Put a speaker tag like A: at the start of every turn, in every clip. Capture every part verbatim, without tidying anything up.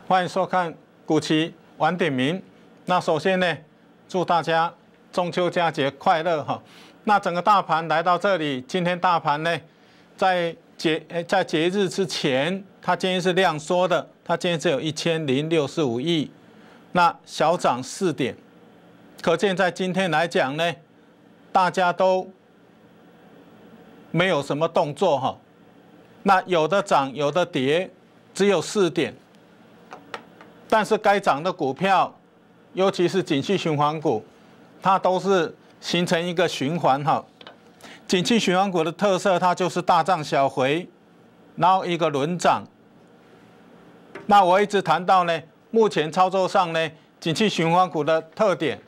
A: 欢迎收看股期晚点名。那首先呢，祝大家中秋佳节快乐哈。那整个大盘来到这里，今天大盘呢，在节在节日之前，它今天是量缩的，它今天只有一千零六十五亿，那小涨四点，可见在今天来讲呢，大家都没有什么动作哈。那有的涨，有的跌，只有四点。但是该涨的股票，尤其是景气循环股，它都是形成一个循环哈。景气循环股的特色，它就是大涨小回，然后一个轮涨。那我一直谈到呢，目前操作上呢，景气循环股的特点，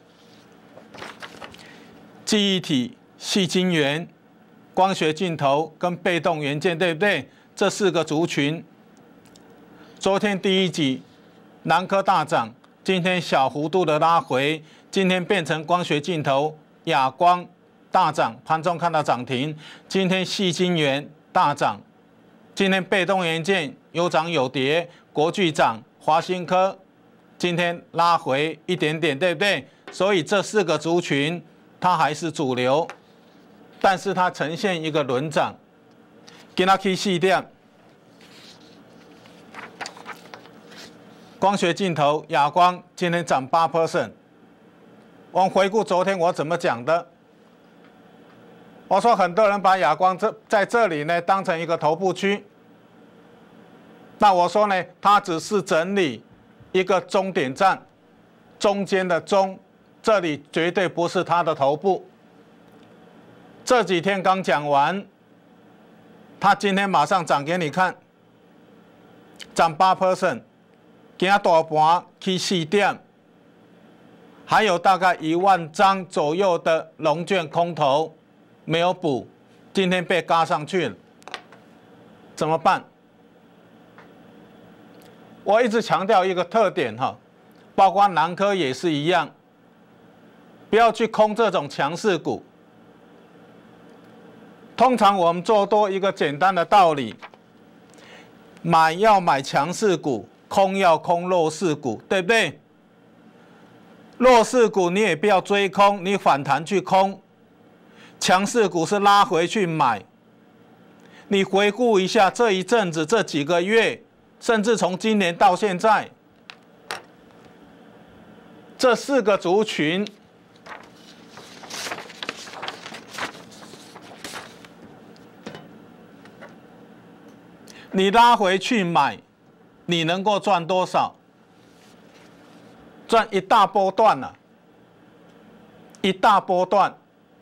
A: 记忆体、矽晶圆、光学镜头跟被动元件，对不对？这四个族群。昨天第一集。南科大涨，今天小幅度的拉回，今天变成光学镜头，亚光大涨，盘中看到涨停。今天矽晶圆大涨，今天被动元件有涨有跌，国巨涨，华新科今天拉回一点点，对不对？所以这四个族群它还是主流，但是它呈现一个轮涨。今天去细点。光学镜头，亚光今天涨 百分之八。我们回顾昨天我怎么讲的？我说很多人把亚光这在这里呢当成一个头部区。那我说呢，它只是整理一个终点站，中间的中，这里绝对不是它的头部。这几天刚讲完，它今天马上涨给你看，涨 百分之八。今天大盘去四点，还有大概一万张左右的融券空头没有补，今天被嘎上去了，怎么办？我一直强调一个特点哈，包括南科也是一样，不要去空这种强势股。通常我们做多一个简单的道理，买要买强势股。空要空弱势股，对不对？弱势股你也不要追空，你反弹去空。强势股是拉回去买。你回顾一下这一阵子、这几个月，甚至从今年到现在，这四个族群，你拉回去买。你能够赚多少？赚一大波段了、啊，一大波段，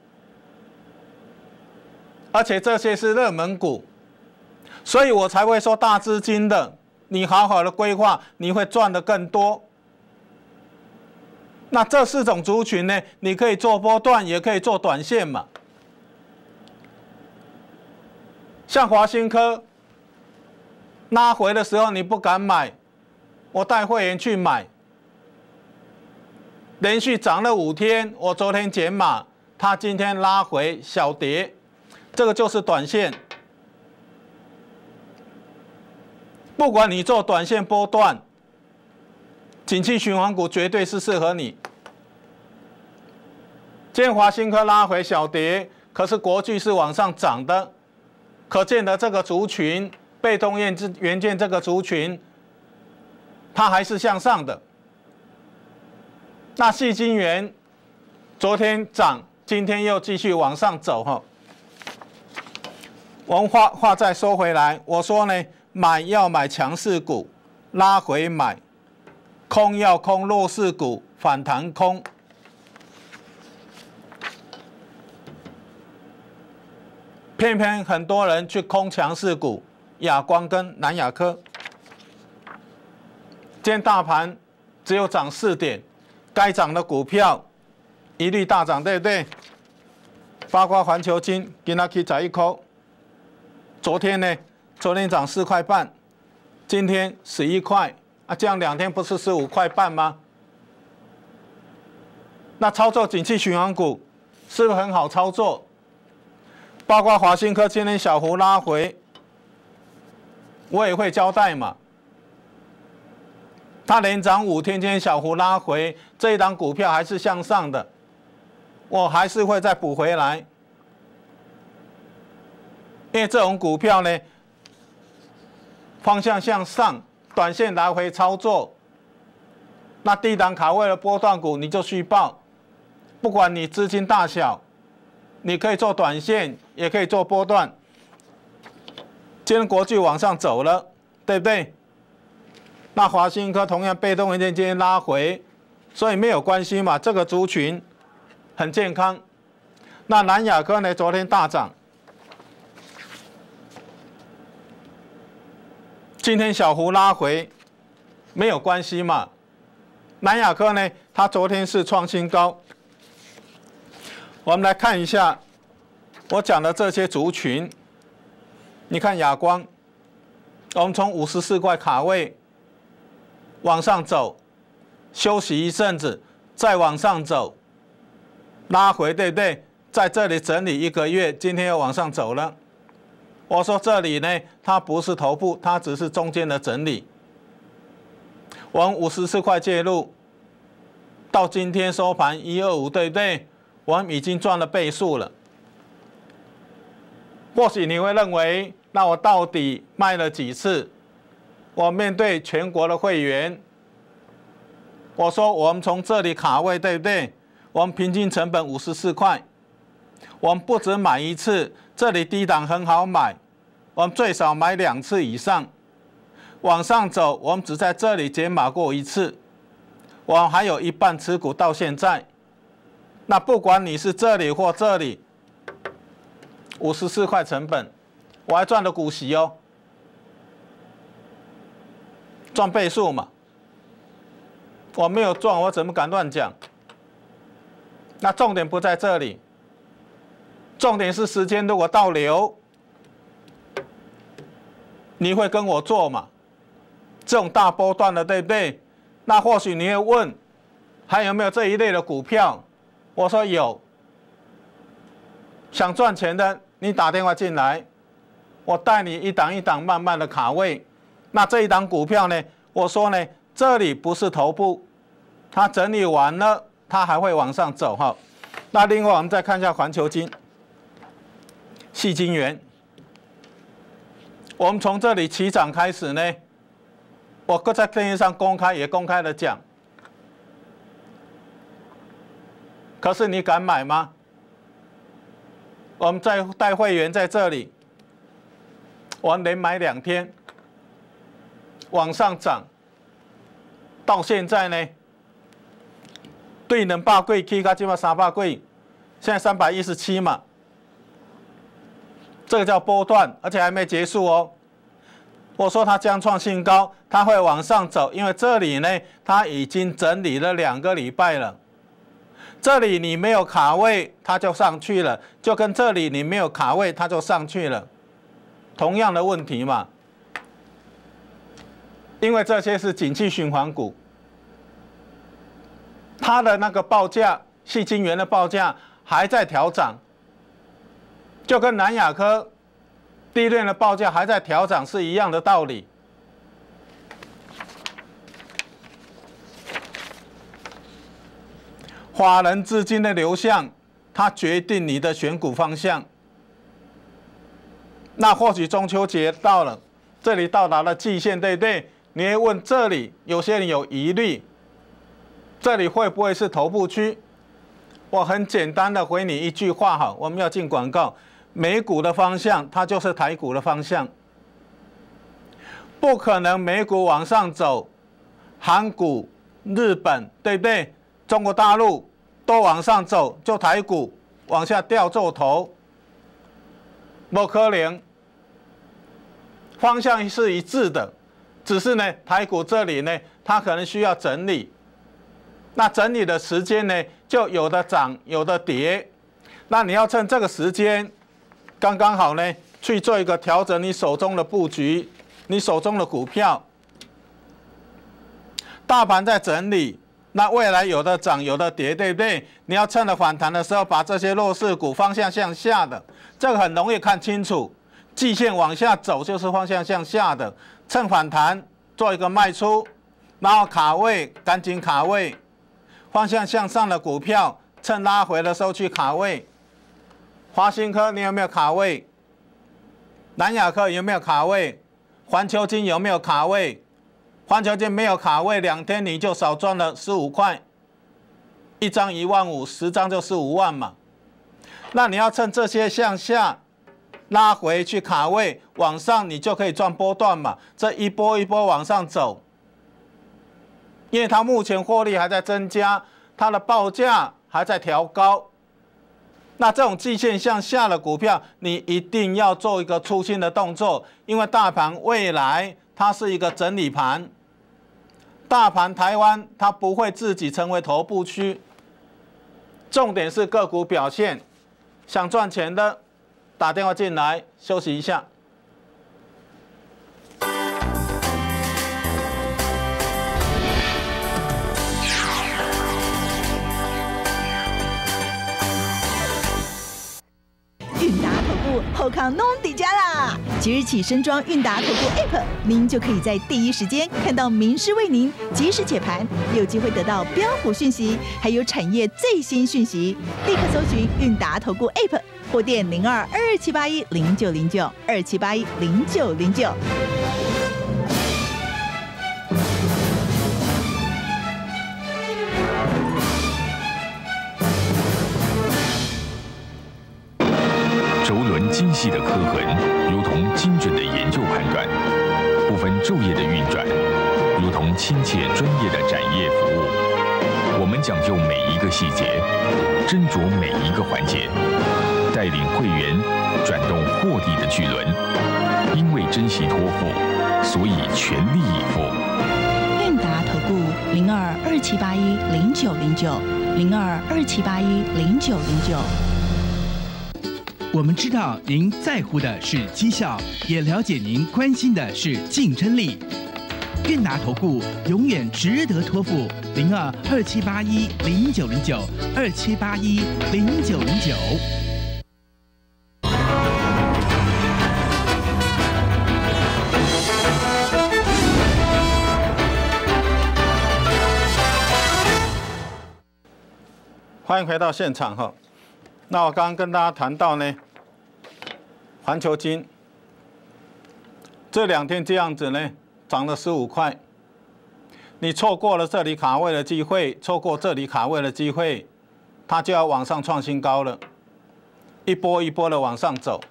A: 而且这些是热门股，所以我才会说大资金的，你好好的规划，你会赚得更多。那这四种族群呢，你可以做波段，也可以做短线嘛。像华新科。拉回的时候你不敢买，我带会员去买，连续涨了五天，我昨天减码，它今天拉回小跌，这个就是短线。不管你做短线波段，景气循环股绝对是适合你。今天华新科拉回小跌，可是国巨是往上涨的，可见的这个族群。被动元件这个族群，它还是向上的。那矽晶圆昨天涨，今天又继续往上走哈。我们话话再说回来，我说呢，买要买强势股，拉回买；空要空弱势股，反弹空。偏偏很多人去空强势股。亚光跟南亚科，今天大盘只有涨四点，该涨的股票一律大涨，对不对？包括环球金，今天去涨一块，昨天呢，昨天涨四块半，今天十一块，啊，这样两天不是十五块半吗？那操作景气循环股是不是很好操作？包括华新科今天小幅拉回。我也会交代嘛。 它连涨五天，今天小幅拉回，这一档股票还是向上的，我还是会再补回来。因为这种股票呢，方向向上，短线来回操作，那低档卡位的波段股你就续报，不管你资金大小，你可以做短线，也可以做波段。今天国巨往上走了，对不对？那华新科同样被动元件今天拉回，所以没有关系嘛，这个族群很健康。那南亚科呢，昨天大涨。今天小幅拉回，没有关系嘛。南亚科呢，它昨天是创新高。我们来看一下我讲的这些族群。你看亚光，我们从五十四块卡位往上走，休息一阵子，再往上走，拉回，对不对？在这里整理一个月，今天又往上走了。我说这里呢，它不是头部，它只是中间的整理。我们五十四块介入，到今天收盘一二五，对不对？我们已经赚了倍数了。或许你会认为，那我到底卖了几次？我面对全国的会员，我说我们从这里卡位，对不对？我们平均成本五十四块，我们不止买一次。这里低档很好买，我们最少买两次以上。往上走，我们只在这里减码过一次，我们还有一半持股到现在。那不管你是这里或这里，五十四块成本，我还赚了股息哦，赚倍数嘛。我没有赚，我怎么敢乱讲？那重点不在这里。重点是时间如果倒流，你会跟我做嘛？这种大波段的，对不对？那或许你会问，还有没有这一类的股票？我说有。想赚钱的，你打电话进来，我带你一档一档慢慢的卡位。那这一档股票呢？我说呢，这里不是头部，它整理完了，它还会往上走哈。那另外我们再看一下环球金。矽晶圆，我们从这里起涨开始呢，我各在电视上公开也公开的讲，可是你敢买吗？我们在带会员在这里，我们连买两天，往上涨，到现在呢，对两百几起到今嘛三百几，现在三百一十七嘛。这个叫波段，而且还没结束哦。我说它将创新高，它会往上走，因为这里呢，它已经整理了两个礼拜了。这里你没有卡位，它就上去了，就跟这里你没有卡位，它就上去了，同样的问题嘛。因为这些是景气循环股，它的那个报价，矽晶圆的报价还在调涨。就跟南亚科低链的报价还在调涨是一样的道理。法人资金的流向，它决定你的选股方向。那或许中秋节到了，这里到达了季线，对不对？你会问这里，有些人有疑虑，这里会不会是头部区？我很简单的回你一句话哈，我们要进广告。美股的方向，它就是台股的方向，不可能美股往上走，韩股、日本，对不对？中国大陆都往上走，就台股往下掉做头，不可能。方向是一致的，只是呢，台股这里呢，它可能需要整理。那整理的时间呢，就有的涨，有的跌。那你要趁这个时间。刚刚好呢，去做一个调整，你手中的布局，你手中的股票，大盘在整理，那未来有的涨，有的跌，对不对？你要趁着反弹的时候，把这些弱势股方向向下的，这个很容易看清楚。季线往下走就是方向向下的，趁反弹做一个卖出， 然后卡位，赶紧卡位，方向向上的股票，趁拉回的时候去卡位。华新科你有没有卡位？南亚科有没有卡位？环球金有没有卡位？环球金没有卡位，两天你就少赚了十五块，一张一万五，十张就十五万嘛。那你要趁这些向下拉回去卡位，往上你就可以赚波段嘛。这一波一波往上走，因为它目前获利还在增加，它的报价还在调高。那这种季线向下的股票，你一定要做一个出清的动作，因为大盘未来它是一个整理盘，大盘台湾它不会自己成为头部区，重点是个股表现。想赚钱的，打电话进来休息一下。
B: 韵达投顾后康弄底加啦！即日起升装韵达投顾 App， 您就可以在第一时间看到名师为您及时解盘，有机会得到标股讯息，还有产业最新讯息。立刻搜寻韵达投顾 App， 或电零二二七八一零九零九二七八一零九零九。
C: 轴轮精细的刻痕，如同精准的研究判断；不分昼夜的运转，如同亲切专业的展业服务。我们讲究每一个细节，斟酌每一个环节，带领会员转动获利的巨轮。因为珍惜托付，所以全力以赴。
B: 韵达投顾零二二七八一零九零九零二二七八一零九零九。
D: 我们知道您在乎的是绩效，也了解您关心的是竞争力。韵达投顾永远值得托付，零二二七八一零九零九二七八一零九零九。
A: 欢迎回到现场哈。那我刚刚跟大家谈到呢，环球金这两天这样子呢，涨了十五块。你错过了这里卡位的机会，错过这里卡位的机会，它就要往上创新高了，一波一波的往上走。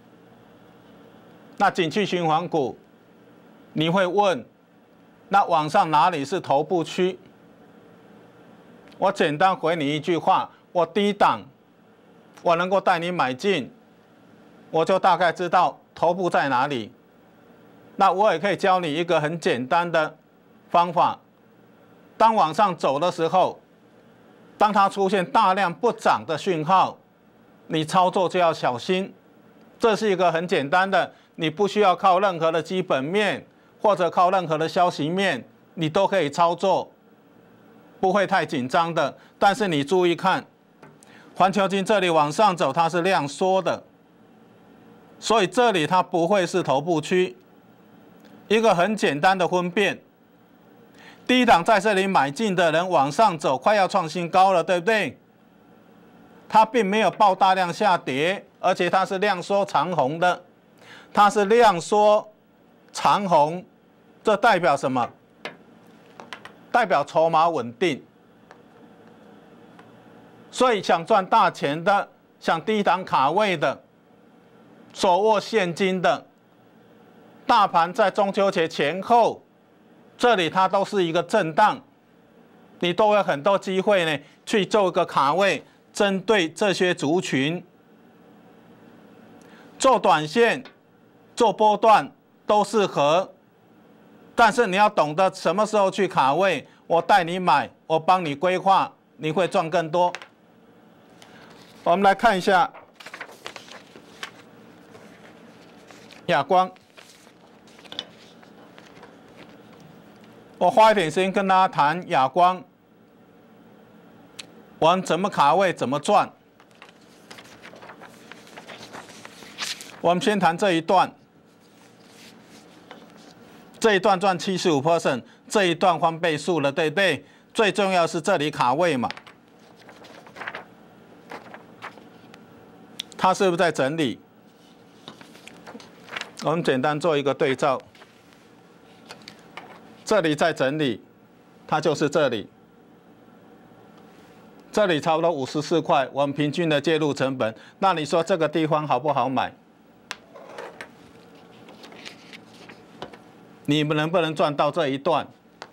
A: 那景气循环股，你会问，那往上哪里是头部区？我简单回你一句话，我低档。我能够带你买进，我就大概知道头部在哪里。那我也可以教你一个很简单的方法：当往上走的时候，当它出现大量不涨的讯号，你操作就要小心。这是一个很简单的，你不需要靠任何的基本面或者靠任何的消息面，你都可以操作，不会太紧张的。但是你注意看。环球金这里往上走，它是量缩的，所以这里它不会是头部区。一个很简单的分辨，低档在这里买进的人往上走，快要创新高了，对不对？它并没有爆大量下跌，而且它是量缩长红的，它是量缩长红，这代表什么？代表筹码稳定。所以想赚大钱的，想低档卡位的，手握现金的，大盘在中秋节前后，这里它都是一个震荡，你都有很多机会呢，去做一个卡位，针对这些族群，做短线、做波段都适合，但是你要懂得什么时候去卡位，我带你买，我帮你规划，你会赚更多。我们来看一下亚光，我花一点时间跟大家谈亚光，我们怎么卡位，怎么赚。我们先谈这一段，这一段赚 百分之七十五， 这一段翻倍数了，对不对？最重要是这里卡位嘛，它是不是在整理？我们简单做一个对照，这里在整理，它就是这里。这里差不多五十四块，我们平均的介入成本。那你说这个地方好不好买？你们能不能赚到这一段？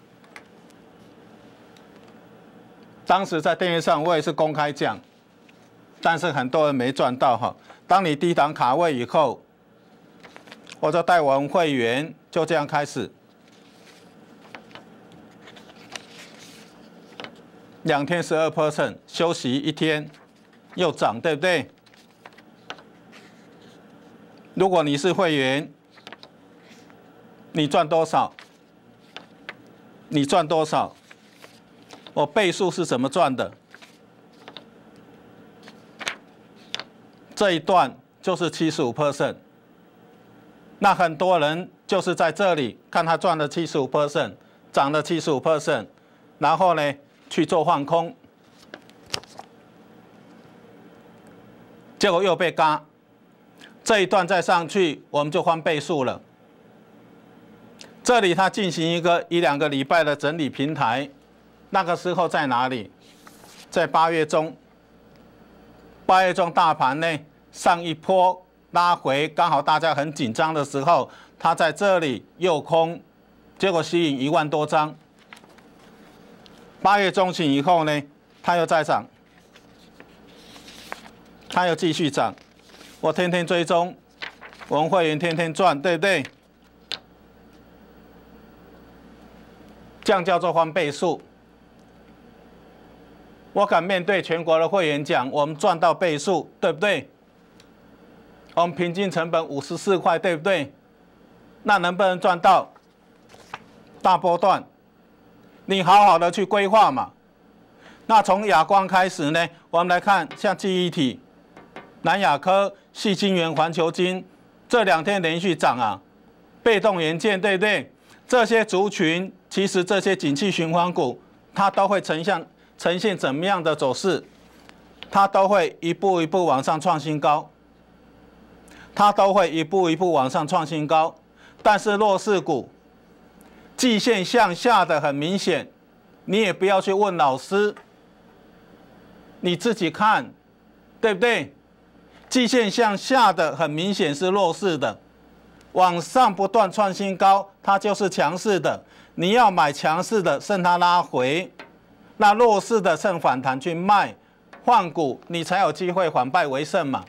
A: 当时在电视上我也是公开讲，但是很多人没赚到哈。当你低档卡位以后，我就带我们会员就这样开始。两天十二 percent， 休息一天，又涨，对不对？如果你是会员，你赚多少？你赚多少？我倍数是怎么赚的？这一段就是 百分之七十五。那很多人就是在这里看他赚了 百分之七十五， 涨了 百分之七十五， 然后呢？去做放空，结果又被嘎，这一段再上去，我们就翻倍数了。这里它进行一个一两个礼拜的整理平台，那个时候在哪里？在八月中，八月中大盘呢上一波拉回，刚好大家很紧张的时候，它在这里诱空，结果吸引一万多张。八月中旬以后呢，它又再涨，它又继续涨。我天天追踪，我们会员天天赚，对不对？这样叫做翻倍数。我敢面对全国的会员讲，我们赚到倍数，对不对？我们平均成本五十四块，对不对？那能不能赚到大波段？你好好的去规划嘛。那从亚光开始呢，我们来看像记忆体、南亚科、矽晶圆、环球晶这两天连续涨啊，被动元件对不对？这些族群其实这些景气循环股，它都会呈现呈现怎么样的走势？它都会一步一步往上创新高，它都会一步一步往上创新高，但是弱势股。季线向下的很明显，你也不要去问老师，你自己看，对不对？季线向下的很明显是弱势的，往上不断创新高，它就是强势的。你要买强势的，趁它拉回；那弱势的趁反弹去卖，换股，你才有机会反败为胜嘛。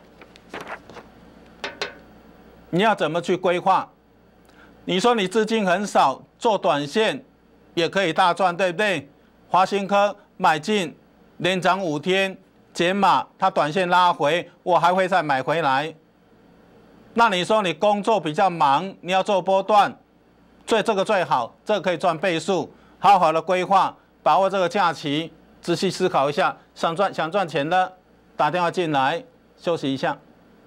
A: 你要怎么去规划？你说你资金很少，做短线也可以大赚，对不对？华新科买进，连涨五天，减码，它短线拉回，我还会再买回来。那你说你工作比较忙，你要做波段，所以这个最好，这个可以赚倍数，好好的规划，把握这个假期，仔细思考一下，想赚想赚钱的，打电话进来，休息一下。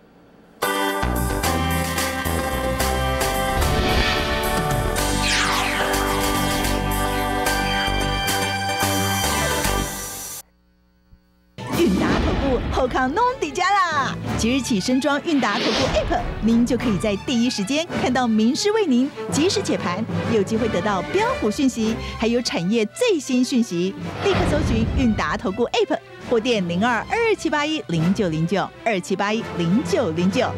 B: 后康弄底加啦！即日起升装韵达投顾 App， 您就可以在第一时间看到名师为您及时解盘，有机会得到标股讯息，还有产业最新讯息。立刻搜寻韵达投顾 App， 或电零二二二七八一零九零九二七八一零九零九。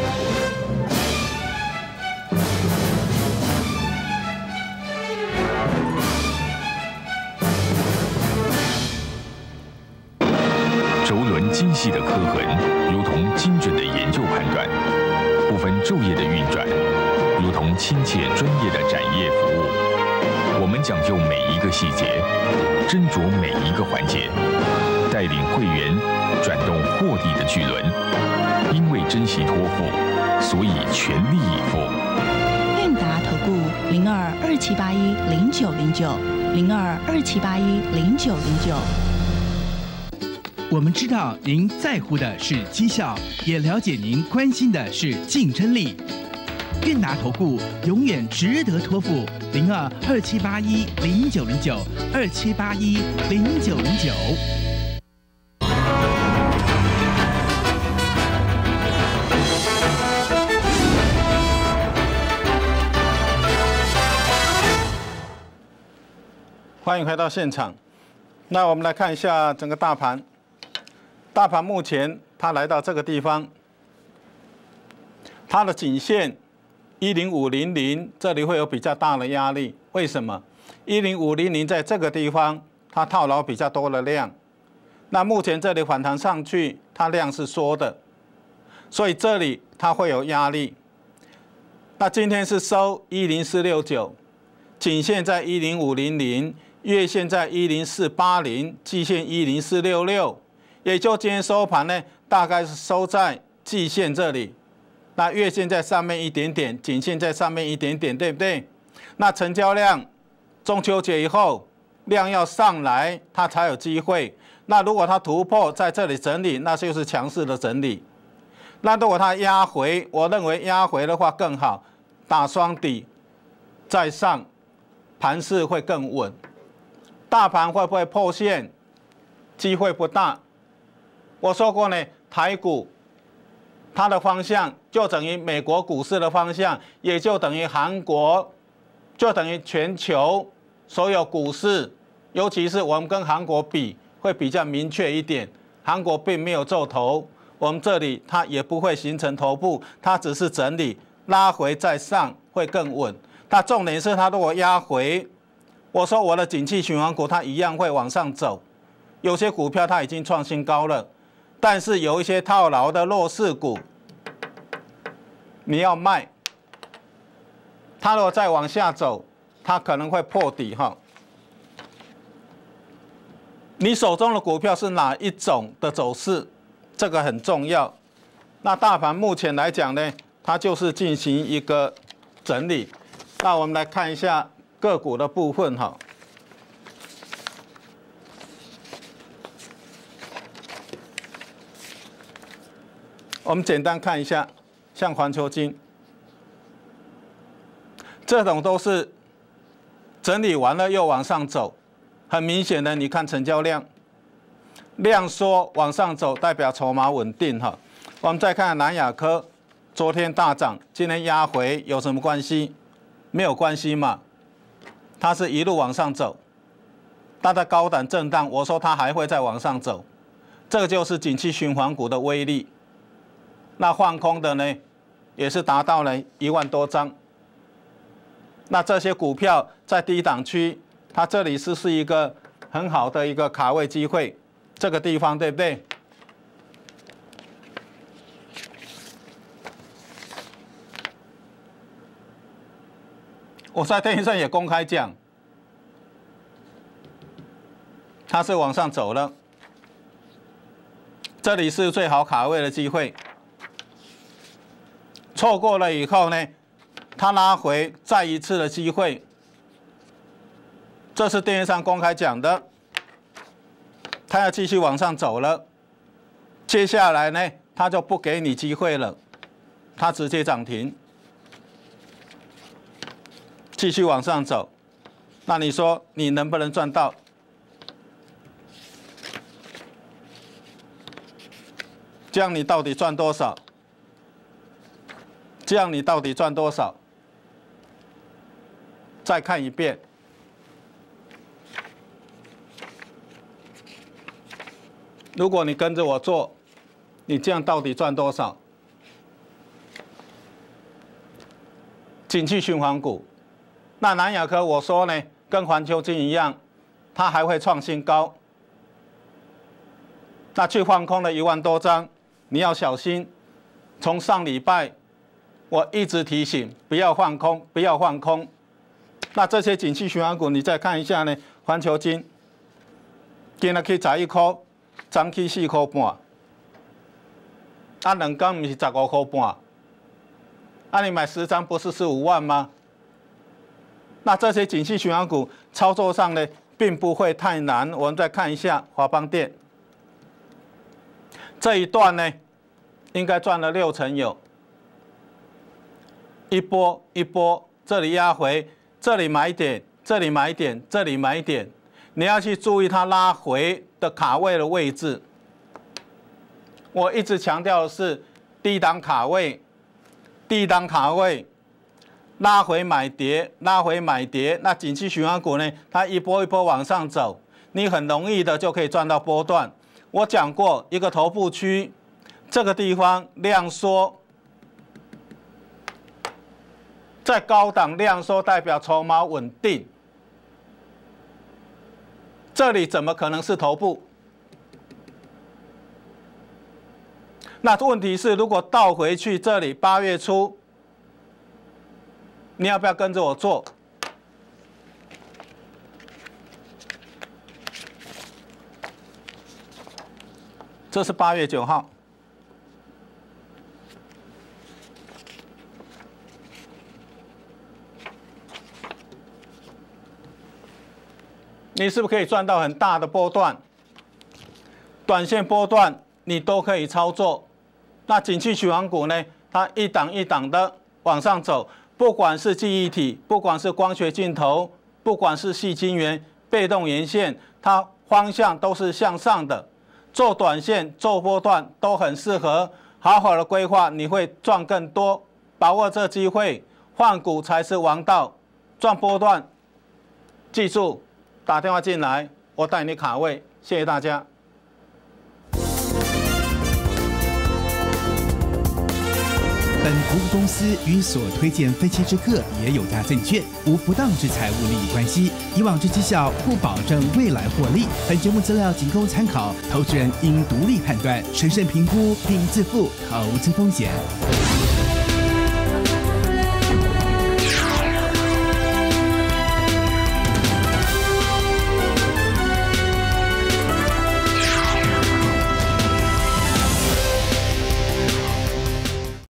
C: 轴轮精细的刻痕，如同精准的研究判断；不分昼夜的运转，如同亲切专业的展业服务。我们讲究每一个细节，斟酌每一个环节，带领会员转动获利的巨轮。因为珍惜托付，所以全力以赴。
E: 韵达投顾零二二七八一零九零九零二二七八一零九零九。
D: 我们知道您在乎的是绩效，也了解您关心的是竞争力。 韵达投顾永远值得托付。零二二七八一零九零九二七八一零九零九。
A: 欢迎回到现场。那我们来看一下整个大盘。大盘目前它来到这个地方，它的颈线一零五零零这里会有比较大的压力。为什么？一零五零零在这个地方它套牢比较多的量，那目前这里反弹上去，它量是缩的，所以这里它会有压力。那今天是收一零四六九，颈线在一零五零零。月线在一零四八零，季线一零四六六，也就今天收盘呢，大概是收在季线这里。那月线在上面一点点，颈线在上面一点点，对不对？那成交量，中秋节以后量要上来，它才有机会。那如果它突破在这里整理，那就是强势的整理。那如果它压回，我认为压回的话更好，打双底再上，盘势会更稳。大盘会不会破线？机会不大。我说过呢，台股它的方向就等于美国股市的方向，也就等于韩国，就等于全球所有股市，尤其是我们跟韩国比，会比较明确一点。韩国并没有做头，我们这里它也不会形成头部，它只是整理拉回再上会更稳。它重点是它如果压回。我说我的景气循环股它一样会往上走，有些股票它已经创新高了，但是有一些套牢的弱势股，你要卖。它如果再往下走，它可能会破底哈。你手中的股票是哪一种的走势？这个很重要。那大盘目前来讲呢，它就是进行一个整理。那我们来看一下个股的部分哈，我们简单看一下，像环球金，这种都是整理完了又往上走，很明显的，你看成交量，量缩往上走，代表筹码稳定哈。我们再看南亚科，昨天大涨，今天压回，有什么关系？没有关系嘛。它是一路往上走，它的高档震荡，我说它还会再往上走，这个就是景气循环股的威力。那放空的呢，也是达到了一万多张。那这些股票在低档区，它这里是是一个很好的一个卡位机会，这个地方对不对？我在电视上也公开讲，它是往上走了，这里是最好卡位的机会。错过了以后呢，它拉回再一次的机会，这是电视上公开讲的。它要继续往上走了，接下来呢，它就不给你机会了，它直接涨停。继续往上走，那你说你能不能赚到？这样你到底赚多少？这样你到底赚多少？再看一遍。如果你跟着我做，你这样到底赚多少？景气循环股。那南亚科我说呢，跟环球金一样，它还会创新高。那去放空了一万多张，你要小心。从上礼拜我一直提醒，不要放空，不要放空。那这些景气循环股，你再看一下呢，环球金，今日去十一块，涨去四块半，啊，两天不是十五块半，啊，你买十张不是十五万吗？那这些景气循环股操作上呢，并不会太难。我们再看一下华邦电这一段呢，应该赚了六成有。 一波一波，这里压回，这里买点，这里买点，这里买点，你要去注意它拉回的卡位的位置。我一直强调的是低档卡位，低档卡位。 拉回买跌，拉回买跌，那景气循环股呢？它一波一波往上走，你很容易的就可以赚到波段。我讲过，一个头部区，这个地方量缩，在高档量缩代表筹码稳定，这里怎么可能是头部？那问题是，如果倒回去这里，八月初。 你要不要跟着我做？这是八月九号，你是不是可以赚到很大的波段？短线波段你都可以操作。那景气循环股呢？它一档一档的往上走。 不管是记忆体，不管是光学镜头，不管是矽晶圆、被动元件，它方向都是向上的。做短线、做波段都很适合，好好的规划，你会赚更多。把握这机会，换股才是王道。赚波段，记住打电话进来，我带你卡位。谢谢大家。
D: 本投顾公司与所推荐分期之客也有价证券无不当之财务利益关系，以往之绩效不保证未来获利。本节目资料仅供参考，投资人应独立判断、审慎评估并自负投资风险。